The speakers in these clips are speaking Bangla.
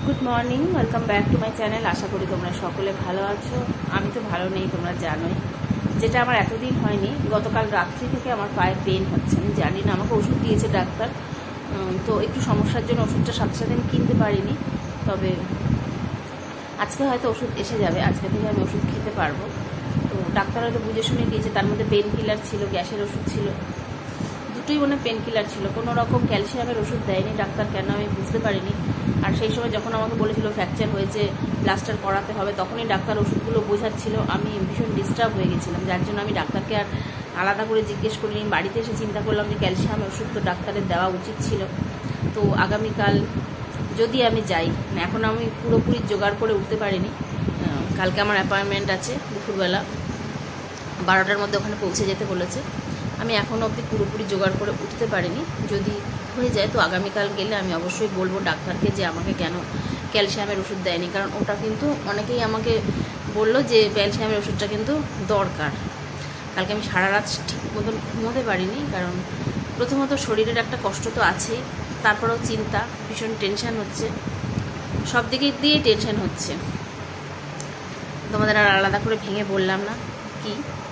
Good morning, welcome back to my channel. আশা করি তোমরা সকলে ভালো আছো। আমি তো ভালো নেই, তোমরা জানোই। যেটা আমার এতদিন হয়নি, গতকাল রাত্রি থেকে আমার পায়ে পেন হচ্ছে। আমি জানি না, আমাকে ওষুধ দিয়েছে ডাক্তার, তো একটু সমস্যার জন্য ওষুধটা সাথে সাথে আমি কিনতে পারিনি। তবে আজকে হয়তো ওষুধ এসে যাবে, আজকে থেকে আমি ওষুধ খেতে পারবো। তো ডাক্তার হয়তো বুঝে শুনে দিয়েছে। তার মধ্যে পেন কিলার ছিল, গ্যাসের ওষুধ ছিল, দুটোই মনে পেন কিলার ছিল। কোনো রকম ক্যালসিয়ামের ওষুধ দেয়নি ডাক্তার, কেন আমি বুঝতে পারিনি। আর সেই সময় যখন আমাকে বলেছিল ফ্র্যাকচার হয়েছে, প্লাস্টার করাতে হবে, তখনই ডাক্তার ওষুধগুলো বোঝাচ্ছিল। আমি ভীষণ ডিস্টার্ব হয়ে গেছিলাম, যার জন্য আমি ডাক্তারকে আর আলাদা করে জিজ্ঞেস করিনি। বাড়িতে এসে চিন্তা করলাম যে ক্যালসিয়ামের ওষুধ তো ডাক্তারের দেওয়া উচিত ছিল। তো আগামীকাল যদি আমি যাই, এখন আমি পুরোপুরি জোগাড় করে উঠতে পারিনি। কালকে আমার অ্যাপয়েন্টমেন্ট আছে দুপুরবেলা 12টার মধ্যে, ওখানে পৌঁছে যেতে বলেছে। আমি এখনও অবধি পুরোপুরি জোগাড় করে উঠতে পারিনি। যদি হয়ে যায় তো আগামীকাল গেলে আমি অবশ্যই বলবো ডাক্তারকে যে আমাকে কেন ক্যালসিয়ামের ওষুধ দেয়নি। কারণ ওটা কিন্তু অনেকেই আমাকে বললো যে ক্যালসিয়ামের ওষুধটা কিন্তু দরকার। কালকে আমি সারা রাত ঠিক মতন ঘুমোতে পারিনি, কারণ প্রথমত শরীরের একটা কষ্ট তো আছেই, তারপরেও চিন্তা, ভীষণ টেনশান হচ্ছে, সব দিকে দিয়েই টেনশান হচ্ছে। তোমাদের আর আলাদা করে ভেঙে বললাম না কি।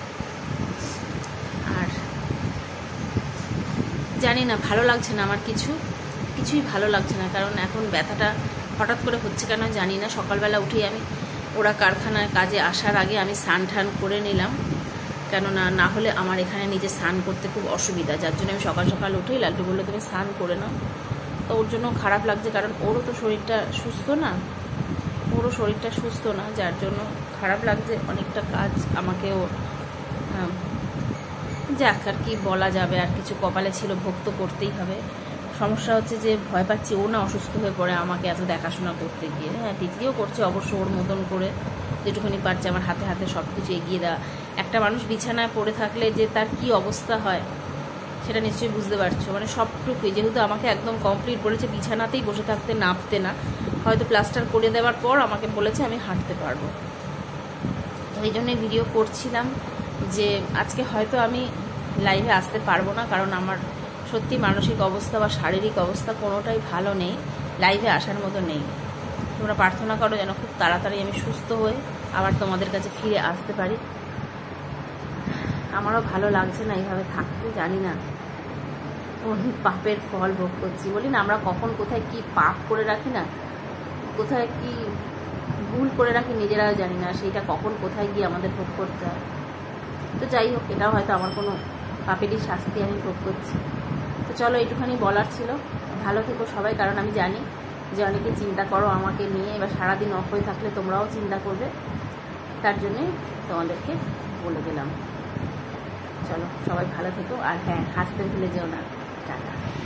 আর জানি না, ভালো লাগছে না আমার, কিছুই ভালো লাগছে না। কারণ এখন ব্যথাটা হঠাৎ করে হচ্ছে কেন জানি না। সকালবেলা উঠেই আমি ওরা কারখানার কাজে আসার আগে আমি স্নান টান করে নিলাম, কেননা না হলে আমার এখানে নিজে স্নান করতে খুব অসুবিধা। যার জন্য আমি সকাল সকাল উঠেই লাল্টু বললো তুমি স্নান করে নাও। তো ওর জন্য খারাপ লাগছে, কারণ ওরও তো শরীরটা সুস্থ না, যার জন্য খারাপ লাগছে। অনেকটা কাজ আমাকেও, যাক আর কি বলা যাবে, আর কিছু কপালে ছিল, ভোগ তো করতেই হবে। সমস্যা হচ্ছে যে ভয় পাচ্ছি ও না অসুস্থ হয়ে পড়ে আমাকে এত দেখাশোনা করতে গিয়ে। হ্যাঁ, তিতলিও করছে অবশ্য ওর মতন করে, যেটুকুনি পারছে আমার হাতে হাতে সব কিছু এগিয়ে দেওয়া। একটা মানুষ বিছানায় পড়ে থাকলে যে তার কি অবস্থা হয় সেটা নিশ্চয়ই বুঝতে পারছো। মানে সবটুকুই, যেহেতু আমাকে একদম কমপ্লিট বলেছে বিছানাতেই বসে থাকতে, নাপতে না, হয়তো প্লাস্টার করে দেওয়ার পর আমাকে বলেছে আমি হাঁটতে পারবো। তো এই জন্যই ভিডিও করছিলাম যে আজকে হয়তো আমি লাইভে আসতে পারবো না, কারণ আমার সত্যি মানসিক অবস্থা বা শারীরিক অবস্থা কোনোটাই ভালো নেই, লাইভে আসার মতো নেই। তোমরা প্রার্থনা করো যেন খুব তাড়াতাড়ি আমি সুস্থ হয়ে আবার তোমাদের কাছে ফিরে আসতে পারি। আমারও ভালো লাগছে না এইভাবে থাকতে। জানি না কোন পাপের ফল ভোগ করছি। বলি না, আমরা কখন কোথায় কি পাপ করে রাখি না, কোথায় কি ভুল করে রাখি নিজেরাও জানি না, সেইটা কখন কোথায় গিয়ে আমাদের ভোগ করতে হয়। তো যাই হোক, এটাও হয়তো আমার কোনো পাপেরই শাস্তি আমি ভোগ করছি। তো চলো, এইটুখানি বলার ছিল। ভালো থেকো সবাই, কারণ আমি জানি যে অনেকে চিন্তা করো আমাকে নিয়ে। এবার সারাদিন অফ হয়ে থাকলে তোমরাও চিন্তা করবে, তার জন্যে তোমাদেরকে বলে দিলাম। চলো সবাই ভালো থেকো, আর হ্যাঁ, হাসতে ভুলে যেও না। টাটা।